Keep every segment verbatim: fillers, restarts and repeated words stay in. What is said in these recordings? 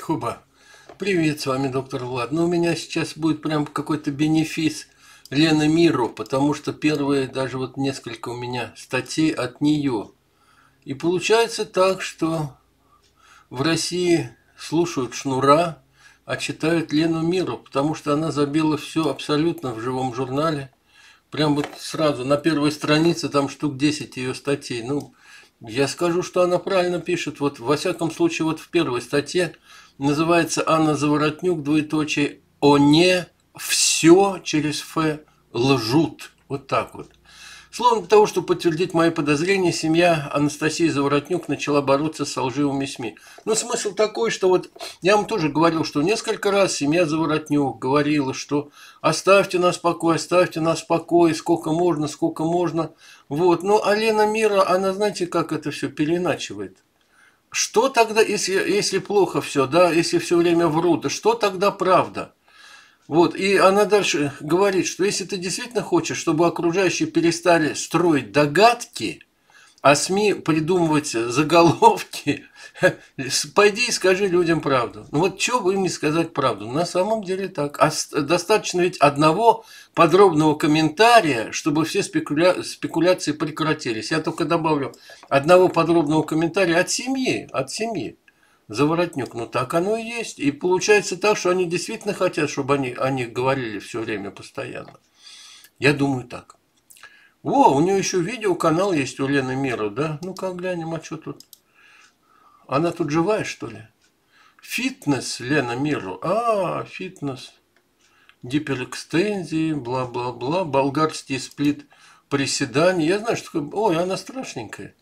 Хуба, привет, с вами доктор Влад. Ну, у меня сейчас будет прям какой-то бенефис Лены Миру, потому что первые даже вот несколько у меня статей от нее. И получается так, что в России слушают Шнура, а читают Лену Миру, потому что она забила все абсолютно в живом журнале. Прям вот сразу на первой странице там штук десять ее статей. Ну, я скажу, что она правильно пишет. Вот во всяком случае, вот в первой статье называется Анна Заворотнюк, двоеточие, «О не все через Ф лжут». Вот так вот. Словом, для того, чтобы подтвердить мои подозрения, семья Анастасии Заворотнюк начала бороться с лживыми СМИ. Но смысл такой, что вот я вам тоже говорил, что несколько раз семья Заворотнюк говорила, что оставьте нас в покое, оставьте нас в покое, сколько можно, сколько можно. Вот. Но а Лена Мира, она, знаете, как это все переиначивает. Что тогда, если, если плохо все, да, если все время врут, что тогда правда? Вот, и она дальше говорит, что если ты действительно хочешь, чтобы окружающие перестали строить догадки, а СМИ придумывать заголовки, пойди и скажи людям правду. Ну вот что бы им не сказать правду? На самом деле так. А достаточно ведь одного подробного комментария, чтобы все спекуля... спекуляции прекратились. Я только добавлю одного подробного комментария от семьи, от семьи. Заворотнюк, ну так оно и есть. И получается так, что они действительно хотят, чтобы они о них говорили все время постоянно. Я думаю так. Во, у нее еще видеоканал есть у Лены Мира, да? Ну-ка глянем, а что тут? Она тут живая, что ли? Фитнес Лена Миру. А, фитнес. Гиперэкстензии, бла-бла-бла. Болгарский сплит приседаний. Я знаю, что такое... Ой, она страшненькая.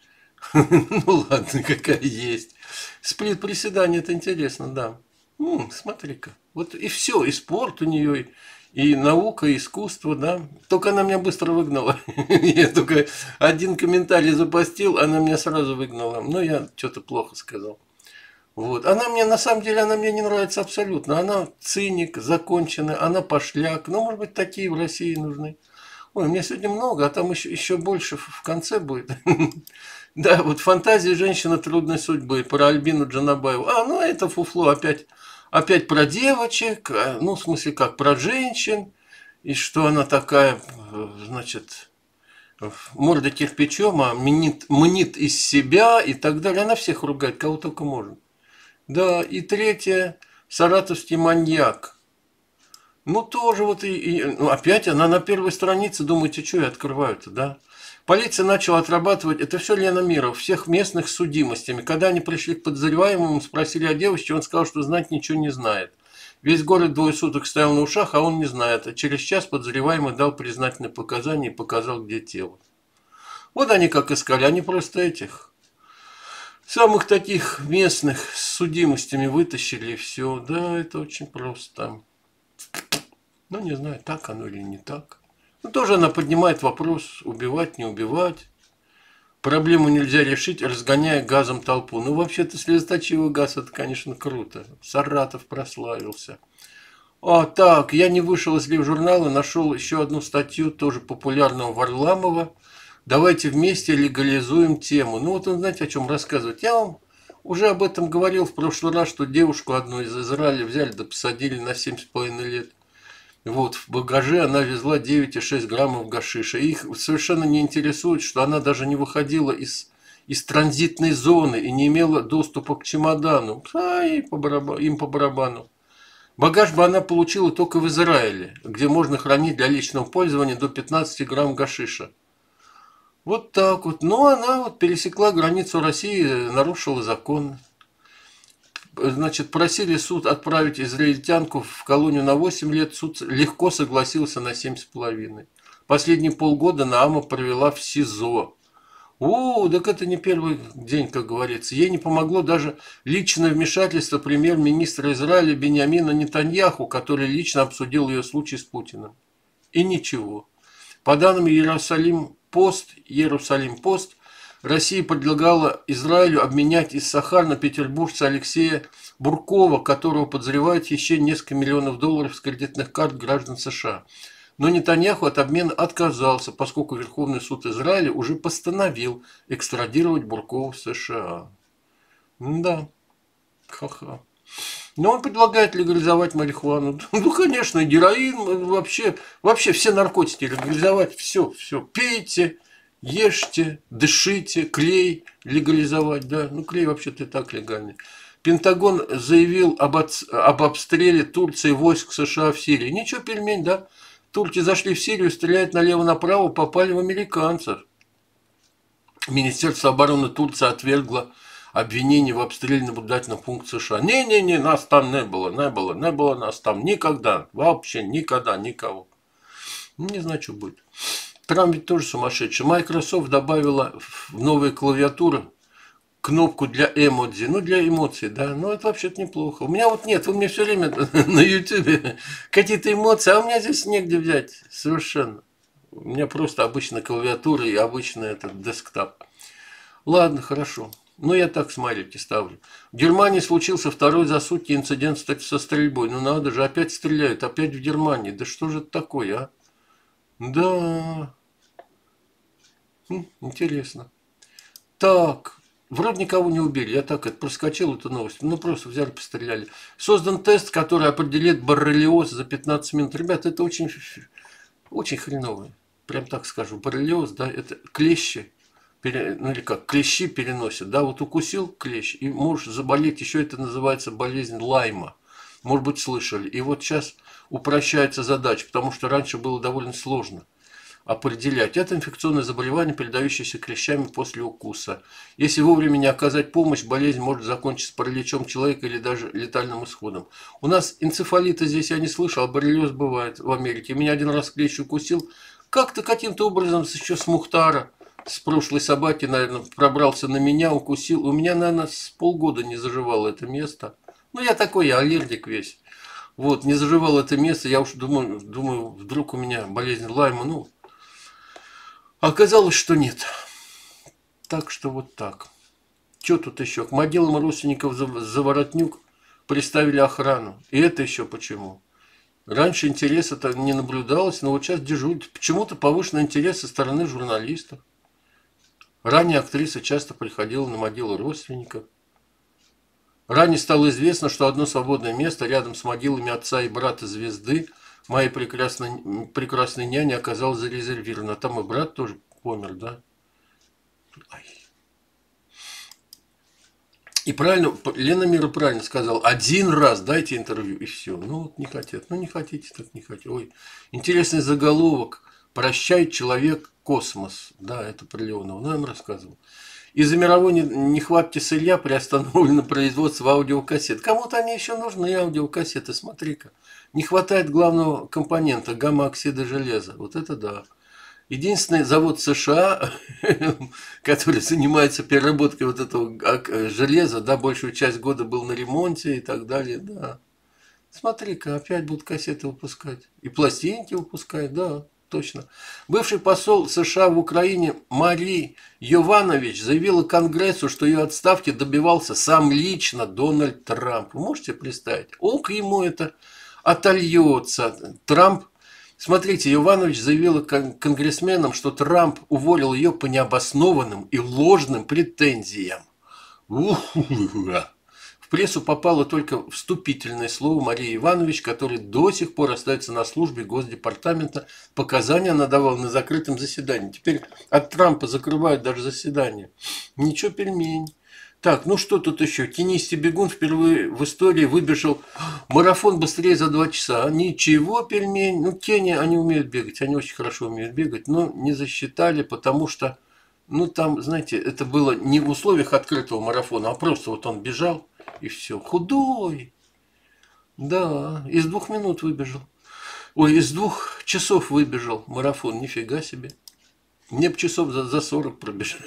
Ну ладно, какая есть. Сплит приседания, это интересно, да. Смотри-ка. Вот и все, и спорт у нее, и наука, и искусство, да. Только она меня быстро выгнала. Я только один комментарий запостил, она меня сразу выгнала. Но я что-то плохо сказал. Вот. Она мне, на самом деле, она мне не нравится абсолютно. Она циник, законченный, она пошляк. Ну, может быть, такие в России нужны. Ой, у меня сегодня много, а там еще, еще больше в конце будет. Да, вот фантазия женщины трудной судьбы про Альбину Джанабаеву. А, ну это фуфло опять, опять про девочек, ну в смысле как, про женщин. И что она такая, значит, морда кирпичом, а мнит, мнит из себя и так далее. Она всех ругает, кого только может. Да, и третье, саратовский маньяк. Ну, тоже вот и, и ну, опять она на первой странице, думаете, что я открываю-то, да? Полиция начала отрабатывать, это все Лена Миров, всех местных с судимостями. Когда они пришли к подозреваемому, спросили о девочке, он сказал, что знать ничего не знает. Весь город двое суток стоял на ушах, а он не знает. А через час подозреваемый дал признательные показания и показал, где тело. Вот они как искали, они просто этих самых таких местных с судимостями вытащили и все. Да, это очень просто. Ну, не знаю, так оно или не так. Ну, тоже она поднимает вопрос, убивать, не убивать. Проблему нельзя решить, разгоняя газом толпу. Ну, вообще-то слезоточивый газ, это, конечно, круто. Саратов прославился. А, так, я не вышел из Лив-журнала, нашел еще одну статью, тоже популярного Варламова. Давайте вместе легализуем тему. Ну, вот он, знаете, о чем рассказывать. Я вам уже об этом говорил в прошлый раз, что девушку одну из Израиля взяли да посадили на семь с половиной лет. Вот, в багаже она везла девять и шесть граммов гашиша. Их совершенно не интересует, что она даже не выходила из, из транзитной зоны и не имела доступа к чемодану. А, и по барабану, им по барабану. Багаж бы она получила только в Израиле, где можно хранить для личного пользования до пятнадцати грамм гашиша. Вот так вот. Но она вот пересекла границу России, нарушила закон. Значит, просили суд отправить израильтянку в колонию на восемь лет. Суд легко согласился на семь с половиной. Последние полгода Наама провела в СИЗО. О, так это не первый день, как говорится. Ей не помогло даже личное вмешательство премьер-министра Израиля Биньямина Нетаньяху, который лично обсудил ее случай с Путиным. И ничего. По данным Иерусалим-Пост, Иерусалим-Пост, Россия предлагала Израилю обменять из Сахар на петербуржца Алексея Буркова, которого подозревают в хищении несколько миллионов долларов с кредитных карт граждан США. Но Нетаньяху от обмена отказался, поскольку Верховный суд Израиля уже постановил экстрадировать Буркова в США. Да, ха-ха. Но он предлагает легализовать марихуану. Ну, конечно, героин, вообще, вообще все наркотики легализовать, все, все. Пейте, ешьте, дышите, клей легализовать, да. Ну, клей вообще-то и так легальный. Пентагон заявил об, от, об обстреле Турции войск США в Сирии. Ничего, пельмень, да. Турки зашли в Сирию, стреляют налево-направо, попали в американцев. Министерство обороны Турции отвергло обвинение в обстреле наблюдательных пунктов США. Не-не-не, нас там не было, не было, не было нас там никогда. Вообще никогда, никого. Ну, не знаю, что будет. Трамп ведь тоже сумасшедший. Microsoft добавила в новые клавиатуры кнопку для эмодзи. Ну, для эмоций, да. Ну, это вообще-то неплохо. У меня вот нет. Вы мне все время на ютубе какие-то эмоции, а у меня здесь негде взять. Совершенно. У меня просто обычная клавиатура и обычный этот десктоп. Ладно, хорошо. Ну, я так смайлики ставлю. В Германии случился второй за сутки инцидент со стрельбой. Ну, надо же, опять стреляют, опять в Германии. Да что же это такое, а? Да. Хм, интересно. Так, вроде никого не убили. Я так это проскочил, эту новость. Ну, просто взяли, постреляли. Создан тест, который определит боррелиоз за пятнадцать минут. Ребята, это очень, очень хреново. Прям так скажу. Боррелиоз, да, это клещи. Пере, ну или как, клещи переносят. Да, вот укусил клещ, и можешь заболеть. Еще это называется болезнь Лайма. Может быть, слышали. И вот сейчас упрощается задача, потому что раньше было довольно сложно определять. Это инфекционное заболевание, передающееся клещами после укуса. Если вовремя не оказать помощь, болезнь может закончиться параличом человека или даже летальным исходом. У нас энцефалита здесь я не слышал, а боррелиоз бывает в Америке. Меня один раз клещ укусил. Как-то каким-то образом еще с Мухтара, с прошлой собаки, наверное, пробрался на меня, укусил. У меня, наверное, с полгода не заживало это место. Ну, я такой, я аллергик весь. Вот, не заживало это место. Я уж думаю, думаю, вдруг у меня болезнь Лайма. Ну, оказалось, что нет. Так что вот так. Что тут еще? К могилам родственников Заворотнюк приставили охрану. И это еще почему? Раньше интереса-то не наблюдалось, но вот сейчас дежурят. Почему-то повышенный интерес со стороны журналистов. Ранее актриса часто приходила на могилу родственников. Ранее стало известно, что одно свободное место рядом с могилами отца и брата звезды моей прекрасной, прекрасной няни оказалось зарезервировано. А там и брат тоже помер, да? Ай. И правильно, Лена Мира правильно сказал, один раз дайте интервью, и все. Ну, вот не хотят. Ну, не хотите, так не хотите. Ой, интересный заголовок. «Прощай, человек, космос». Да, это про Леонова. Ну, я вам рассказывал. Из-за мировой нехватки сырья приостановлено производство аудиокассет. Кому-то они еще нужны, аудиокассеты, смотри-ка. Не хватает главного компонента – гамма-оксида железа. Вот это да. Единственный завод США, который занимается переработкой вот этого железа, да, большую часть года был на ремонте и так далее, да. Смотри-ка, опять будут кассеты выпускать. И пластинки выпускать, да, точно. Бывший посол США в Украине Мари Йованович заявила Конгрессу, что ее отставки добивался сам лично Дональд Трамп. Вы можете представить? Ок, ему это отольется. Трамп, смотрите, Йованович заявила конгрессменам, что Трамп уволил ее по необоснованным и ложным претензиям. Ух-ха-ха. В прессу попало только вступительное слово Марии Иванович, который до сих пор остается на службе Госдепартамента. Показания она давала на закрытом заседании. Теперь от Трампа закрывают даже заседание. Ничего, пельмень. Так, ну что тут еще? Теннисти бегун впервые в истории выбежал марафон быстрее за два часа. Ничего, пельмень. Ну, Кения, они умеют бегать. Они очень хорошо умеют бегать. Но не засчитали, потому что, ну, там, знаете, это было не в условиях открытого марафона, а просто вот он бежал. И все. Худой. Да, из двух минут выбежал. Ой, из двух часов выбежал марафон. Нифига себе. Мне бы часов за, за сорок пробежать.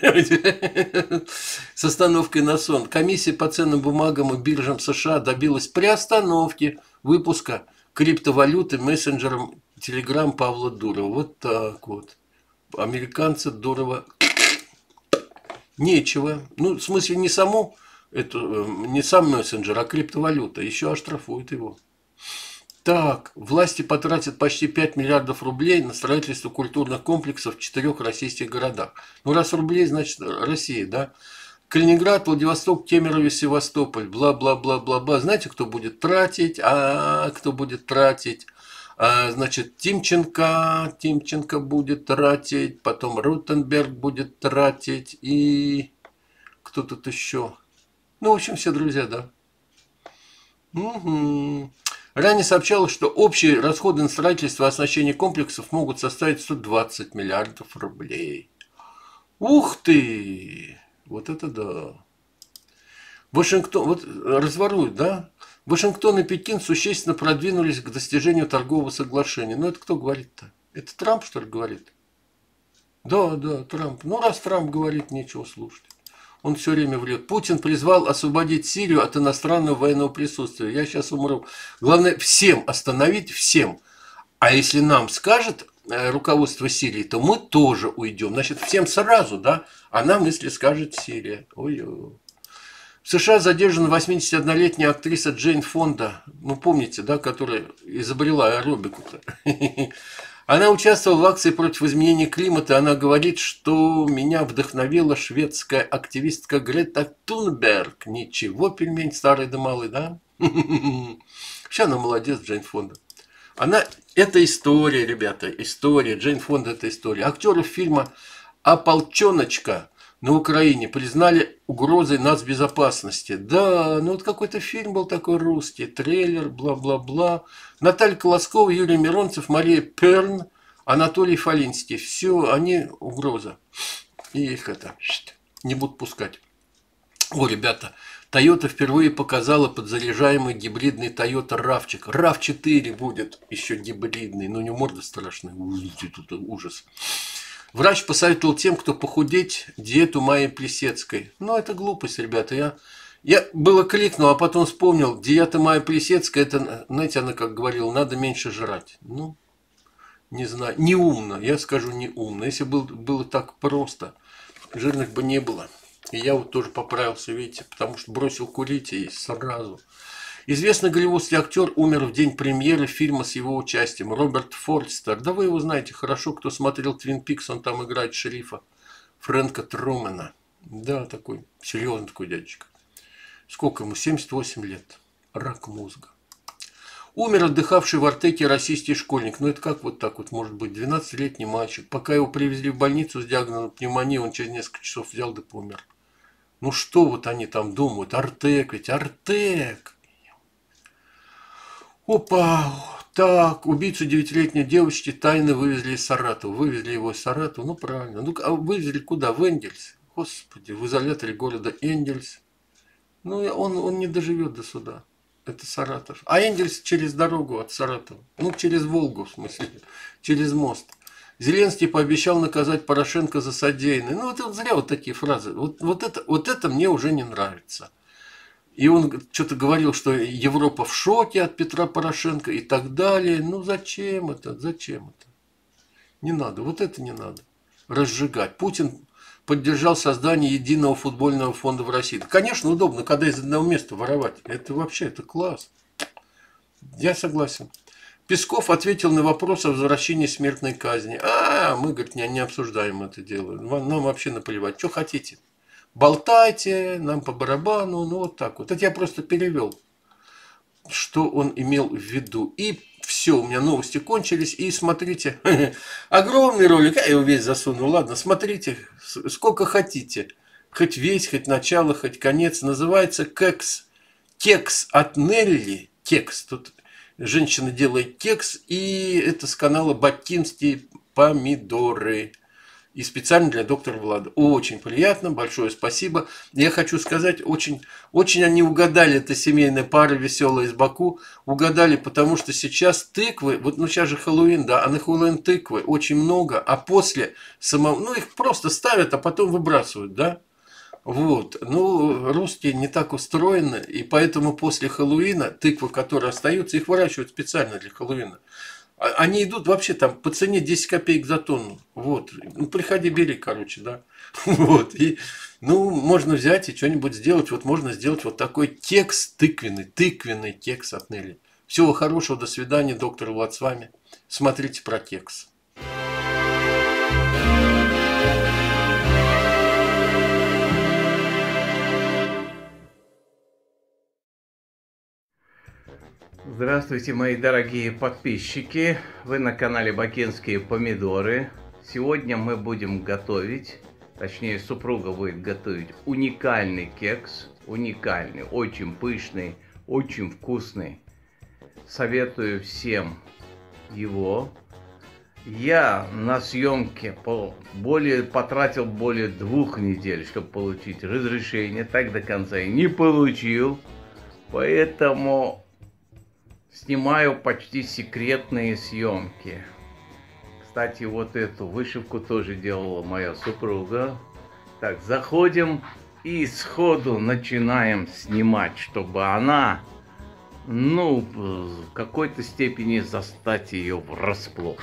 С остановкой на сон. Комиссия по ценным бумагам и биржам США добилась приостановки выпуска криптовалюты мессенджером Telegram Павла Дурова. Вот так вот. Американцы Дурова нечего. Ну, в смысле, не саму это не сам мессенджер, а криптовалюта. Еще оштрафуют его. Так, власти потратят почти пять миллиардов рублей на строительство культурных комплексов в четырех российских городах. Ну, раз рублей, значит, Россия, да? Калининград, Владивосток, Кемерово, Севастополь, бла-бла-бла-бла-бла. Знаете, кто будет тратить? А кто будет тратить? А, значит, Тимченко, Тимченко будет тратить, потом Ротенберг будет тратить и кто тут еще? Ну, в общем, все друзья, да. Угу. Ранее сообщалось, что общие расходы на строительство и оснащение комплексов могут составить сто двадцать миллиардов рублей. Ух ты! Вот это да. Вашингтон, вот разворуют, да? Вашингтон и Пекин существенно продвинулись к достижению торгового соглашения. Но это кто говорит-то? Это Трамп, что ли, говорит? Да, да, Трамп. Ну, раз Трамп говорит, нечего слушать. Он все время врет. Путин призвал освободить Сирию от иностранного военного присутствия. Я сейчас умру. Главное, всем остановить, всем. А если нам скажет руководство Сирии, то мы тоже уйдем. Значит, всем сразу, да? А нам, если скажет Сирия. Ой-ой. В США задержана восьмидесятиоднолетняя актриса Джейн Фонда. Ну, помните, да, которая изобрела аэробику-то. Она участвовала в акции против изменения климата. Она говорит, что меня вдохновила шведская активистка Грета Тунберг. Ничего, пельмень старый да малый, да? Вообще она молодец, Джейн Фонда. Она, это история, ребята, история. Джейн Фонда – это история. Актеров фильма «Ополченочка» на Украине признали угрозой нацбезопасности. Да, ну вот какой-то фильм был такой русский, трейлер, бла-бла-бла. Наталья Колоскова, Юрий Миронцев, Мария Перн, Анатолий Фалинский. Все, они угроза. И их это не будут пускать. О, ребята, Toyota впервые показала подзаряжаемый гибридный Toyota равчик. рав четыре будет еще гибридный, но не морда страшная. Ужас. Врач посоветовал тем, кто похудеть, диету Майи Плисецкой. Ну, это глупость, ребята. Я, я было кликнул, а потом вспомнил. Диета Майи Плисецкой, это, знаете, она как говорила, надо меньше жрать. Ну, не знаю, неумно, я скажу неумно. Если был, было так просто, жирных бы не было. И я вот тоже поправился, видите, потому что бросил курить и сразу. Известный голливудский актер умер в день премьеры фильма с его участием. Роберт Форстер. Да вы его знаете хорошо, кто смотрел «Твин Пикс», он там играет шерифа Фрэнка Трумэна. Да, такой, серьезный такой дядечка. Сколько ему? семьдесят восемь лет. Рак мозга. Умер отдыхавший в Артеке российский школьник. Ну это как вот так вот может быть? двенадцатилетний мальчик. Пока его привезли в больницу с диагнозом пневмонии, он через несколько часов взял да помер. Ну что вот они там думают? Артек ведь, Артек. Опа! Так, убийцу девятилетней девочки тайно вывезли из Саратова. Вывезли его из Саратова, ну правильно. Ну, а вывезли куда? В Энгельс. Господи, в изоляторе города Энгельс. Ну, он, он не доживет до суда. Это Саратов. А Энгельс через дорогу от Саратова. Ну, через Волгу, в смысле. Через мост. Зеленский пообещал наказать Порошенко за содеянное. Ну, это вот зря вот такие фразы. Вот, вот, это, вот это мне уже не нравится. И он что-то говорил, что Европа в шоке от Петра Порошенко и так далее. Ну зачем это? Зачем это? Не надо. Вот это не надо. Разжигать. Путин поддержал создание единого футбольного фонда в России. Конечно, удобно, когда из одного места воровать. Это вообще, это класс. Я согласен. Песков ответил на вопрос о возвращении смертной казни. А, мы, говорит, не, не обсуждаем это дело. Нам вообще наплевать. Что хотите? Болтайте, нам по барабану, ну вот так вот. Это я просто перевел, что он имел в виду. И все, у меня новости кончились. И смотрите, огромный ролик, я его весь засунул, ладно, смотрите, сколько хотите. Хоть весь, хоть начало, хоть конец. Называется «Кекс». Кекс от Нелли. Кекс. Тут женщина делает кекс. И это с канала «Бакинские помидоры». И специально для доктора Влада. Очень приятно, большое спасибо. Я хочу сказать, очень, очень они угадали, эта семейная пара веселая из Баку, угадали, потому что сейчас тыквы, вот ну сейчас же Хэллоуин, да, а на Хэллоуин тыквы очень много, а после самого, ну их просто ставят, а потом выбрасывают, да. Вот, ну русские не так устроены, и поэтому после Хэллоуина тыквы, которые остаются, их выращивают специально для Хэллоуина. Они идут вообще там по цене десять копеек за тонну. Вот. Ну, приходи, бери, короче, да. Вот. И, ну, можно взять и что-нибудь сделать. Вот можно сделать вот такой кекс тыквенный, тыквенный кекс от Нелли. Всего хорошего, до свидания, доктор Влад с вами. Смотрите про кекс. Здравствуйте, мои дорогие подписчики! Вы на канале Бакинские помидоры. Сегодня мы будем готовить, точнее супруга будет готовить уникальный кекс. Уникальный, очень пышный, очень вкусный. Советую всем его. Я на съемке более, потратил более двух недель, чтобы получить разрешение. Так до конца и не получил. Поэтому снимаю почти секретные съемки. Кстати, вот эту вышивку тоже делала моя супруга. Так, заходим и сходу начинаем снимать, чтобы она, ну, в какой-то степени застать ее врасплох.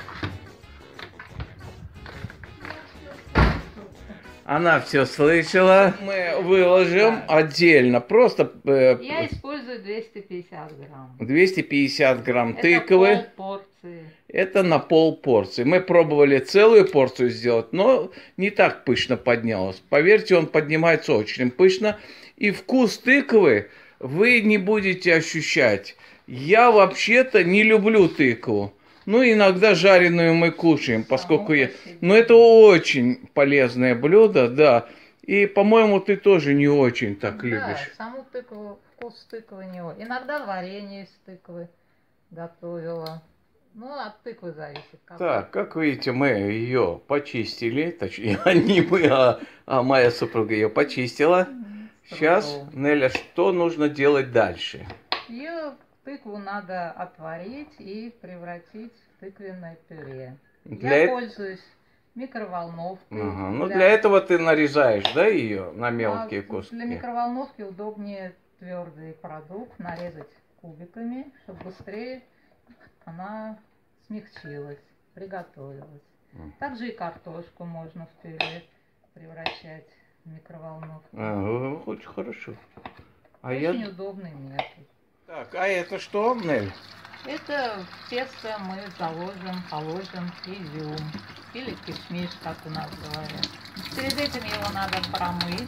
Она все слышала. Мы выложим да. отдельно. Просто... Э, Я использую двести пятьдесят грамм. двести пятьдесят грамм Это тыквы. Полпорции. Это на пол порции. Мы пробовали целую порцию сделать, но не так пышно поднялось. Поверьте, он поднимается очень пышно. И вкус тыквы вы не будете ощущать. Я вообще-то не люблю тыкву. Ну, иногда жареную мы кушаем, поскольку я... Ну, это очень полезное блюдо, да. И, по-моему, ты тоже не очень так да, любишь. Да, саму тыкву, вкус тыквы не очень. Иногда варенье из тыквы готовила. Ну, от тыквы зависит. Как так, как видите, мы ее почистили. Точнее, не мы, а, а моя супруга ее почистила. Сейчас, Неля, что нужно делать дальше? Ее... Тыкву надо отварить и превратить в тыквенное пюре. Для... Я пользуюсь микроволновкой. Ага. Ну, для... для этого ты нарезаешь, да, ее на мелкие а куски? Для микроволновки удобнее твердый продукт нарезать кубиками, чтобы быстрее она смягчилась, приготовилась. Ага. Также и картошку можно в пюре превращать в микроволновку. Ага, очень хорошо. А Очень я... удобный метод. Так, а это что, Нель? Это в тесто мы заложим, положим изюм. Или кишмиш, как у нас говорят. Перед этим его надо промыть.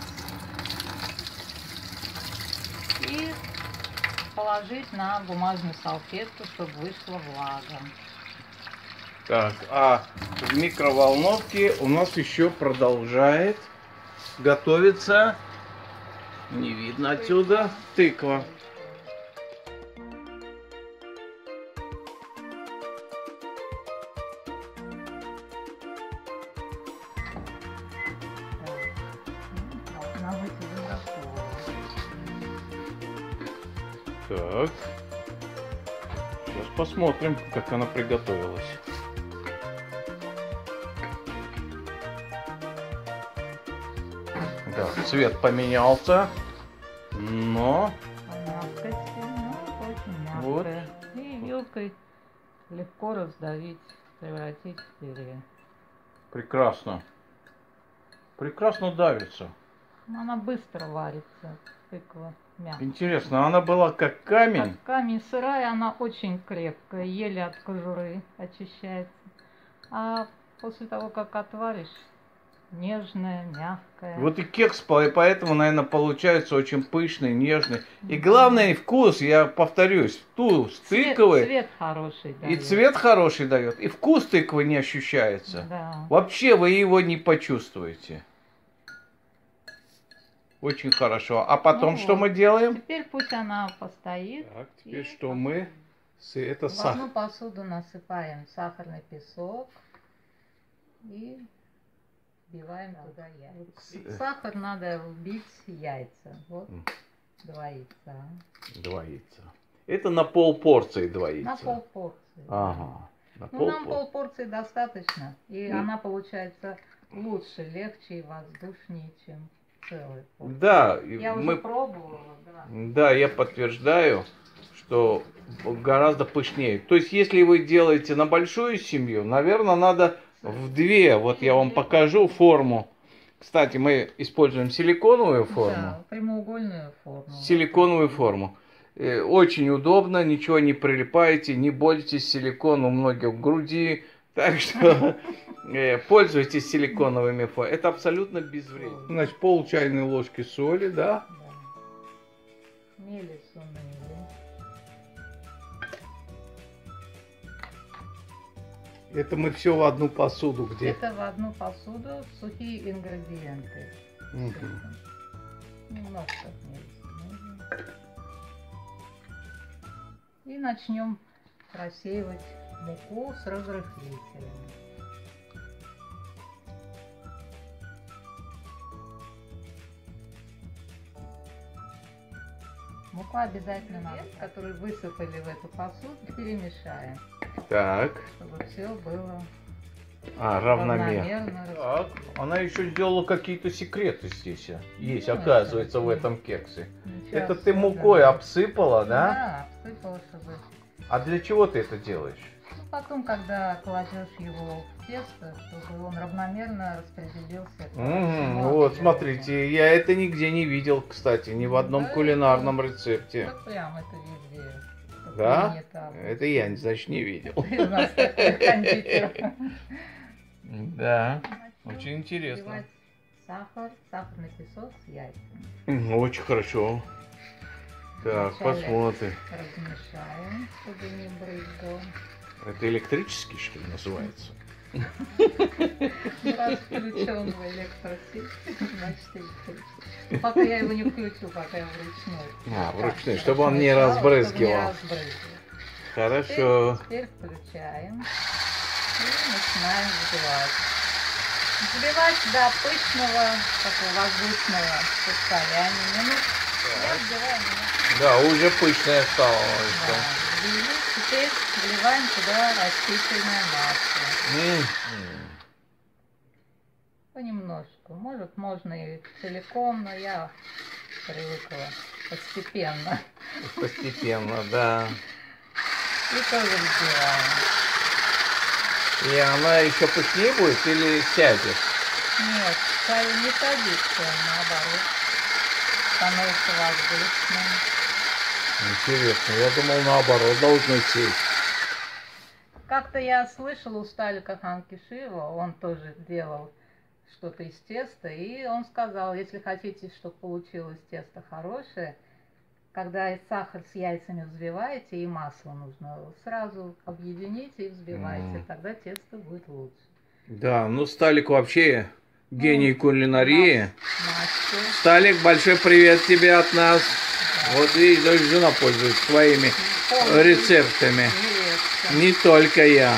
И положить на бумажную салфетку, чтобы вышла влага. Так, а в микроволновке у нас еще продолжает готовиться, не видно отсюда, тыква. Так, сейчас посмотрим, как она приготовилась. Да, цвет поменялся, но... Мягкость, ну, очень мягкая. Вот. И вилкой легко раздавить, превратить в пюре. Прекрасно. Прекрасно давится. Она быстро варится, тыква. Мягкая. Интересно, она была как камень? Как камень, сырая, она очень крепкая, еле от кожуры очищается. А после того, как отваришь, нежная, мягкая. Вот и кекс, поэтому, наверное, получается очень пышный, нежный. И главное, вкус, я повторюсь, вкус тыквы. Цвет хороший дает. И цвет хороший дает, и вкус тыквы не ощущается. Да. Вообще вы его не почувствуете. Очень хорошо. А потом ну что вот. мы делаем? Теперь пусть она постоит. Так, теперь что посыпаем. мы? Это в сахар. одну посуду насыпаем сахарный песок и вбиваем туда яйца. Сахар надо вбить яйца. Вот два яйца. Два яйца. Это на пол порции два яйца. На пол порции. Ага. На ну пол нам пол порции достаточно. И mm. она получается лучше, легче и воздушнее, чем целый. Да, я мы... уже пробовала, да. Да, я подтверждаю, что гораздо пышнее. То есть, если вы делаете на большую семью, наверное, надо в две. Вот я вам покажу форму. Кстати, мы используем силиконовую форму. Да, прямоугольную форму. Силиконовую форму. Очень удобно, ничего не прилипаете, не бойтесь, силикон у многих в груди. Так что пользуйтесь силиконовыми формами. Это абсолютно безвредно. Значит, пол чайной ложки соли, да? Да. Мелицу ныли. Это мы все в одну посуду где? Это в одну посуду сухие ингредиенты. Угу. Немножко вместе. И начнем рассеивать муку с разрыхлителем. Муку обязательно надо, которую высыпали в эту посуду, перемешаем, Так. чтобы все было А, равномерно. равномерно. Так, она еще сделала какие-то секреты здесь. а. Есть, Нет, оказывается, в это- этом кексе. Ничего Это ты особенного. мукой обсыпала, да? Да, обсыпала, чтобы... А для чего ты это делаешь? Ну, потом, когда кладешь его в тесто, чтобы он равномерно распределился. по Мгм, всему вот, объему. смотрите, я это нигде не видел, кстати, ни в одном Да, кулинарном рецепте. Да прям это везде. Только Да? не так. Это я, значит, не видел. Ты у нас такой кондитер. Да, Начнем очень интересно. вливать сахар, сахарный песок с яйцами. Мгм, очень хорошо. Так, Вначале посмотрим. размешаем, чтобы не брызгало. Это электрический, что ли, называется? Ну, раз включен в электросеть, значит электрический. Пока я его не включу, пока я вручную. А, Так, вручную, чтобы он не сначала, чтобы не разбрызгивал. разбрызгивал. Хорошо. Теперь, теперь включаем и начинаем взбивать. Взбивать до пышного, такого воздушного состояния. Минут я взбиваю минут. Да, уже пышная стала. Да, взбили. Теперь вливаем туда растительное масло. М-м. Понемножку. Может, можно и целиком, но я привыкла постепенно. Постепенно, да. И тоже взбиваем. И она еще пышнее будет или сядет? Нет, чай не садится, наоборот. Становится воздушным. Интересно, я думал наоборот должно сесть. Как-то я слышала у Сталика Ханкишиева, он тоже делал что-то из теста, и он сказал, если хотите, чтобы получилось тесто хорошее, когда сахар с яйцами взбиваете и масло нужно, сразу объедините и взбивайте, М. тогда тесто будет лучше. Да, ну Сталик вообще гений Ну, кулинарии. Мастер. Сталик, большой привет тебе от нас. Вот видишь, даже жена пользуется твоими рецептами. Нередко. Не только я.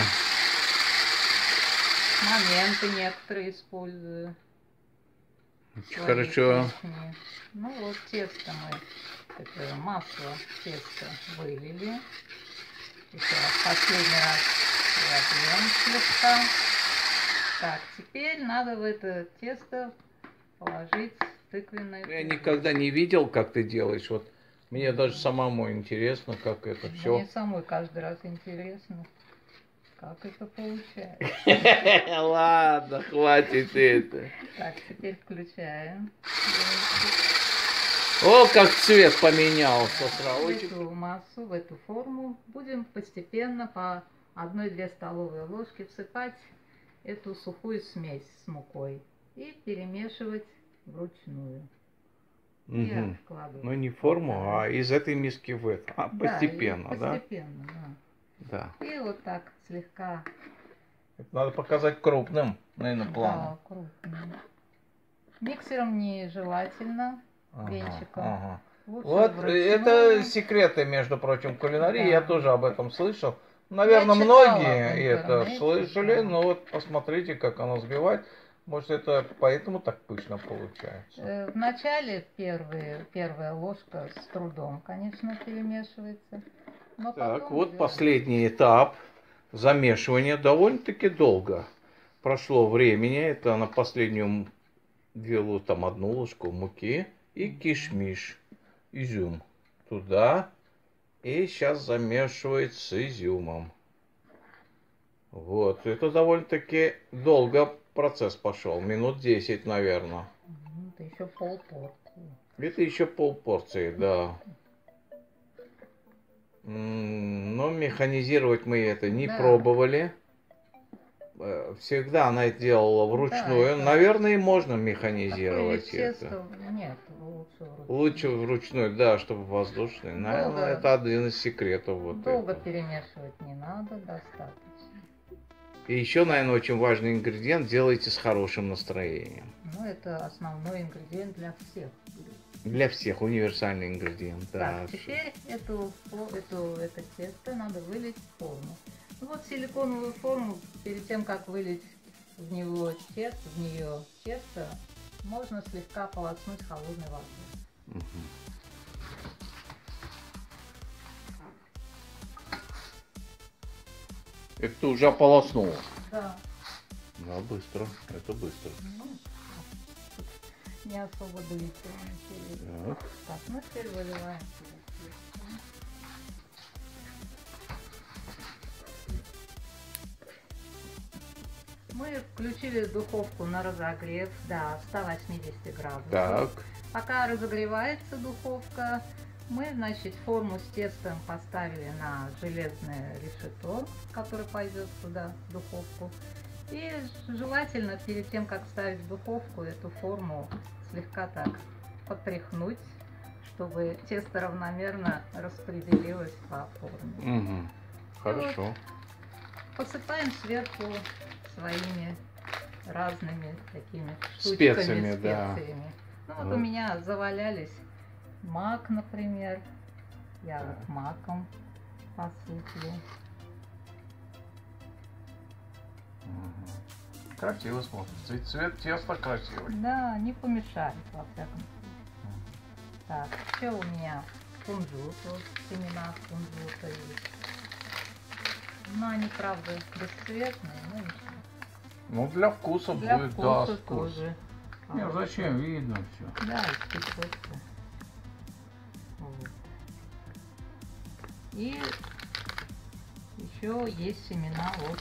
Моменты некоторые использую. Очень Свои хорошо. кухни. Ну вот тесто мы, это масло тесто вылили. Еще раз, последний раз разлем слегка. Так, теперь надо в это тесто положить тыквенное Я пюре. никогда не видел, как ты делаешь. Вот мне даже самому интересно, как это Мне все. самой каждый раз интересно, как это получается. Ладно, хватит это. Так, теперь включаем. О, как цвет поменялся В сразу. эту массу, в эту форму будем постепенно по одной-две столовые ложки всыпать эту сухую смесь с мукой и перемешивать вручную. Я Мгм. вкладываю. Ну не форму, а из этой миски в эту. А, Да, и постепенно, да? Постепенно, да. Да. И вот так слегка. Это надо показать крупным, наверное, Да, планом. крупно. Миксером нежелательно, Ага, венчиком. ага. Лучше Вот вручную. это секреты, между прочим, кулинарии. Да. Я тоже об этом слышал. Наверное, Я читала многие в это интернете, слышали, да. но вот посмотрите, как оно взбивает. Может, это поэтому так пышно получается. Э, Вначале первые, первая ложка с трудом, конечно, перемешивается. Но Так, потом вот уже- последний этап замешивания. Довольно-таки долго прошло времени. Это на последнюю две лу- там одну ложку муки и кишмиш, изюм туда. И сейчас замешивает с изюмом. Вот, это довольно-таки долго процесс пошел, минут десять, наверное. Мгм, это еще полпорции. Это еще полпорции, да. М, Но механизировать мы это не Да. пробовали. Э, Всегда она это делала вручную. это- Наверное, и можно Такое механизировать это. тесто нет, лучше вручную. Лучше вручную, да, чтобы воздушный. Наверное, Долго- это один из секретов вот Долго этого. перемешивать не надо, достаточно. И еще, наверное, очень важный ингредиент, делайте с хорошим настроением. Ну, это основной ингредиент для всех. Для всех универсальный ингредиент. Да. Так, теперь эту, эту, это тесто надо вылить в форму. Ну, вот силиконовую форму, перед тем, как вылить в него тесто, в нее тесто, можно слегка полоснуть холодной водой. Угу. Это ты уже ополоснула? Да. Да, быстро. Это быстро. Ну, не особо длительно. Так. Так, ну теперь выливаем. Мы включили духовку на разогрев до ста восьмидесяти градусов. Так. Пока разогревается духовка, мы, значит, форму с тестом поставили на железное решето, которое пойдет туда, в духовку. И желательно перед тем, как ставить в духовку, эту форму слегка так потряхнуть, чтобы тесто равномерно распределилось по форме. Угу. Хорошо. Вот посыпаем сверху своими разными такими штучками, Специями, да. специями. Ну вот Вот. у меня завалялись мак, например. Я Да. вот маком посыплю. Угу. Красиво смотрится. И цвет теста красивый. Да, не помешает, во всяком случае. Так, еще у меня кунжут, вот семена кунжута есть. Но они, правда, бесцветные, но ничего. Ну, для вкуса Для будет, вкуса да, вкус. тоже. Не, зачем? Видно все. Да, испечется. Вот. И еще есть семена вот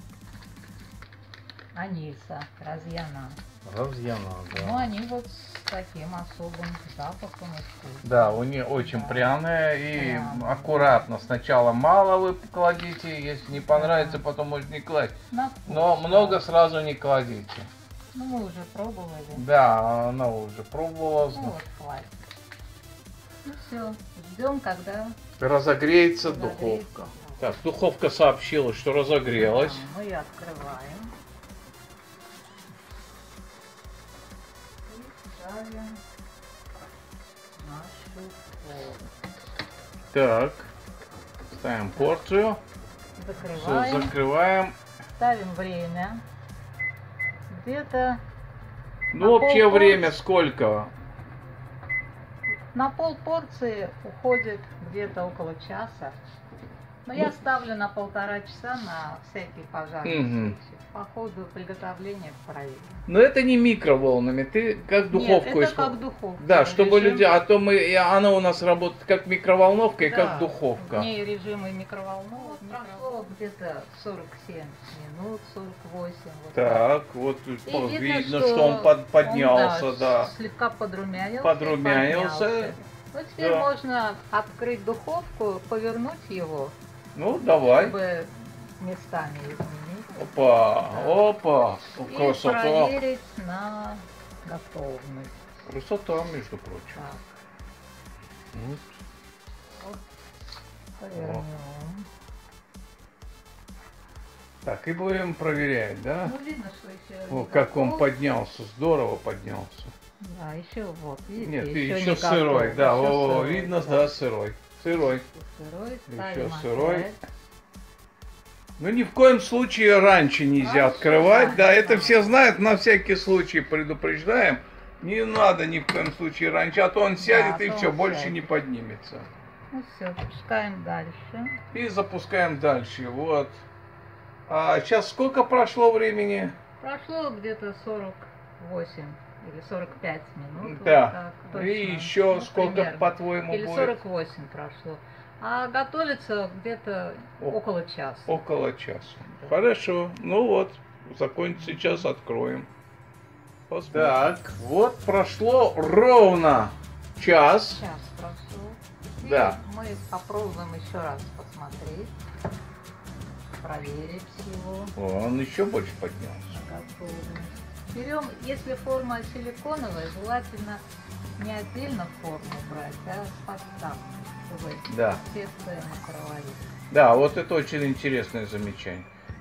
аниса, разъяна. Разъяна, Но они вот с таким особым запахом и вкусом. Да, у нее очень Да. пряная и Пряная. аккуратно. Сначала мало вы кладите, если не понравится, потом можно не класть. На вкус, Но да. много сразу не кладите. Ну, мы уже пробовали. Да, она уже пробовала. Ну, вот хватит. Ну все, ждем, когда Разогреется разогреется. духовка. Так, духовка сообщила, что разогрелась. Да, мы ее открываем. И ставим нашу форму. Так, ставим порцию. Все, Закрываем. закрываем. Ставим время. Где-то Ну, На общее полпорции. время сколько? на пол порции уходит где-то около часа. Но я Ну. ставлю на полтора часа на всякий пожарный Мгм. случай. По ходу приготовления проверим. Но это не микроволнами, ты как духовку Нет, это используешь. как духовка. Да, чтобы Режим- люди, а то мы, и она у нас работает как микроволновка и Да, как духовка. В ней режимы микроволновок. Прошло где-то сорок семь минут, сорок восемь. Вот Так, вот тут И по- видно, видно, что что, он под- поднялся, он, да. слегка подрумянился. и Подрумянился. поднялся. Ну, теперь Да. можно открыть духовку, повернуть его, Ну, давай. чтобы местами изменить. Опа, опа, И красота. проверить на готовность. Красота, между прочим. Так, Вот. вот, повернем. Так, и будем проверять, да? Ну, видно, что еще О, не как он готов. поднялся, здорово поднялся. Да, еще вот, видите, Нет, ты еще, еще не сырой, готов, да, еще о, сырой, видно, да, сырой. Сырой. Сырой, Еще ставим сырой. опять. Ну, ни в коем случае раньше нельзя Раньше, открывать, да, да, это да. все знают, на всякий случай предупреждаем. Не надо ни в коем случае раньше, а то он сядет Да, и то все, он больше сядет. не поднимется. Ну все, пускаем дальше. И запускаем дальше, вот. А сейчас сколько прошло времени? Прошло где-то сорок восемь или сорок пять минут. Да. Вот так, И точно. еще Ну, сколько, примерно. по-твоему, Или будет? сорок восемь прошло. А готовится где-то О- около часа. Около часа. Да. Хорошо. Ну вот, закончится сейчас, откроем. Посмотрим. Так, вот прошло ровно час. Час прошел. И Да. мы попробуем еще раз посмотреть, проверить его. О, он еще больше поднялся. Готовность. Берем, если форма силиконовая, желательно не отдельно форму брать, а с подставкой, чтобы Да. тесто накрывали. Да, вот это очень интересное замечание.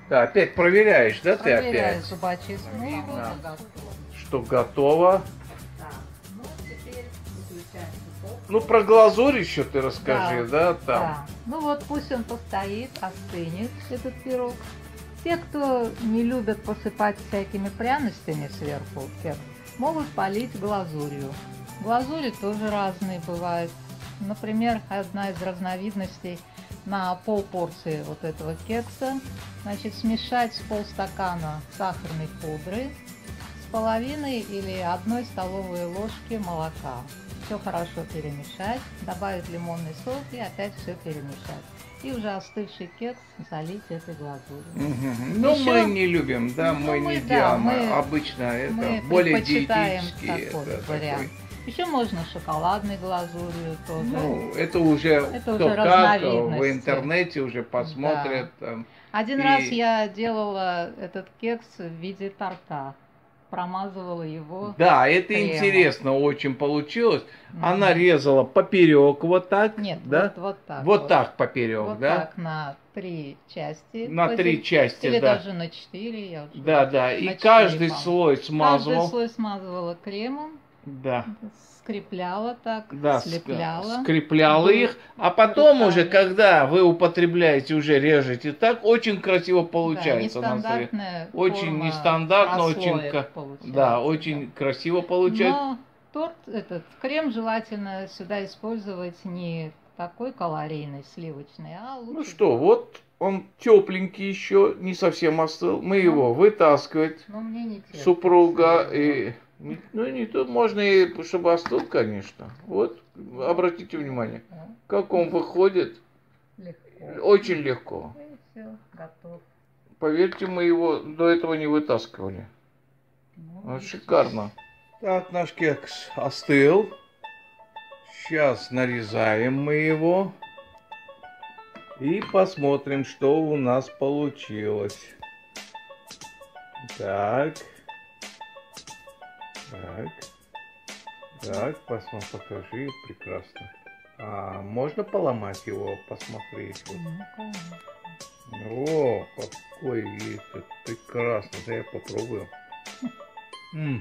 Да, опять проверяешь, да, ты Проверяю опять? зубочистку. Ну, Да. вот готово. Что готово. Да. Ну, теперь выключаем духовку. Ну, про глазурь еще ты расскажи, да, там. Да. Ну вот пусть он постоит, остынет, этот пирог. Те, кто не любят посыпать всякими пряностями сверху кекс, могут полить глазурью. Глазури тоже разные бывают. Например, одна из разновидностей на полпорции вот этого кекса, значит, смешать с полстакана сахарной пудры с половиной или одной столовой ложки молока. Все хорошо перемешать, добавить лимонный сок и опять все перемешать. И уже остывший кекс залить этой глазурью. Мгм. Ну, Еще- мы не любим, да, Ну, мы, мы, не да, делаем. мы- Обычно это Мы более предпочитаем диетический. такой это вариант. такой. Еще можно шоколадной глазурью тоже. Ну, это уже Это кто уже как, разновидности. в интернете уже посмотрят. Там. Один и- раз я делала этот кекс в виде торта. Промазывала его. Да, это кремом. интересно очень получилось. Мгм. Она резала поперек вот так, Нет, да? вот, вот так. Вот так поперек, Вот да? так на три части. На поделить. три части, Или да. даже на четыре. Я уже Да, да. И на четыре, каждый по-моему. слой Каждый смазывал. слой смазывала кремом, Да. скрепляла так, Да, слепляла. ск- скрепляла Ду- их, а потом руками. уже, когда вы употребляете, уже режете так, очень красиво Да, получается. на столе. нестандартная Очень форма нестандартно, очень, прослоек ка- получается, да, очень красиво получается. Но торт, этот крем желательно сюда использовать не такой калорийный, сливочный, а лучше... Ну что, вот он тепленький еще, не совсем остыл. Мы его вытаскивать. Но мне не терпится. Супруга и... не- Ну, не то, можно и, чтобы остыл, конечно. Вот, обратите внимание, Да, как он выходит. легко. Очень легко. И все, готов. Поверьте, мы его до этого не вытаскивали. Ну, Вот шикарно. Так, наш кекс остыл. Сейчас нарезаем мы его. И посмотрим, что у нас получилось. Так. Так. Так, посмотри, покажи. Прекрасно. А можно поломать его, посмотреть? Вот. ну, конечно. О, какой вид, это прекрасно, да я попробую. М.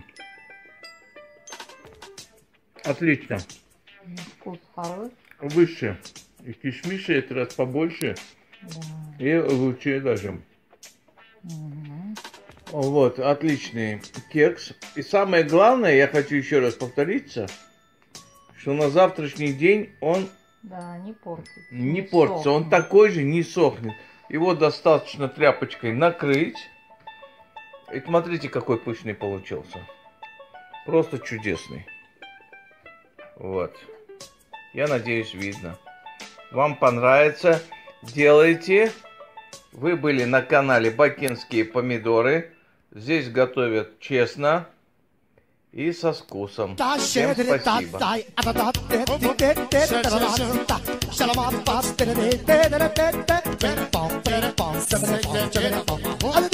Отлично, Ну, вкус хороший. выше. И кишмиши этот раз побольше, Да. и лучше даже. Мгм. Вот, отличный кекс. И самое главное, я хочу еще раз повториться, что на завтрашний день он Да, не портится. не портится, он сохнет. такой же не сохнет. Его достаточно тряпочкой накрыть. И смотрите, какой пышный получился. Просто чудесный. Вот. Я надеюсь, видно. Вам понравится. Делайте. Вы были на канале Бакинские помидоры. Здесь готовят честно и со вкусом. Всем спасибо. Spasiba.